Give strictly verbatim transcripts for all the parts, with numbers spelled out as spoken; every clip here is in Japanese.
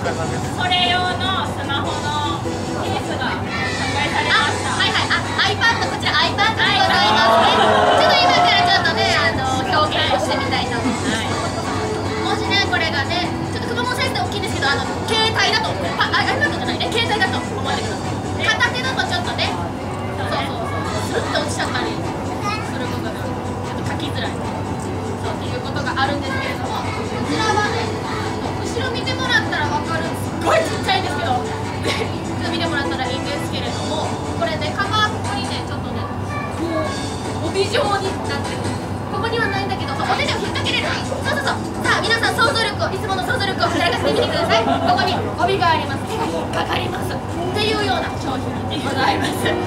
それ用のスマホのケースが販売されました。 はいはい、あ、iPad、こちら iPad でございますね。ちょっと今からちょっとね、あの表現をしてみたいと思います。もしね、これがね、ちょっとくぼもサイズで大きいんですけど、あの携帯だと、あ、iPad じゃないね、携帯だと思ってください。片手だとちょっとね、そうそうそう、スルッと落ちちゃったりすることがちょっと書きづらい。そうっていうことがあるんですけれども、こちらはね、後ろ見てもらったら分かる、すっごいちっちゃいんですけど、ちょっと見てもらったらいいんですけれども、これね、カバーここにね、ちょっとね、こう帯状になってる。ここにはないんだけど、お手でを引っ掛けれる。そうそうそう。さあ皆さん想像力を、いつもの想像力を働かせてみてください。ここに帯があります。手が引っかかります。っていうような商品でございます。はい。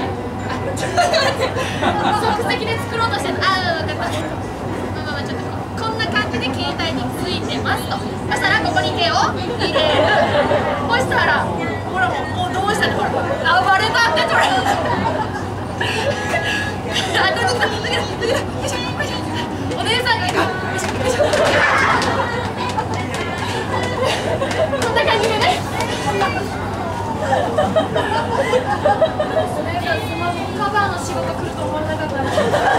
あ、ちょっと待って。即席で作ろうとしてる。ああ、分かった。まあまあちょっとこんな感じで携帯についてますと。そしたらここに手を入れる。そしたらほらもうもうどうしたのほら。あ、暴れたって取れ。あ、どうぞどうぞどうぞどうぞ。よいしょよいしょ。お姉さんが行こう。よいしょよいしょ。こんな感じでね。お姉さんスマホカバーの仕事来ると思わなかった。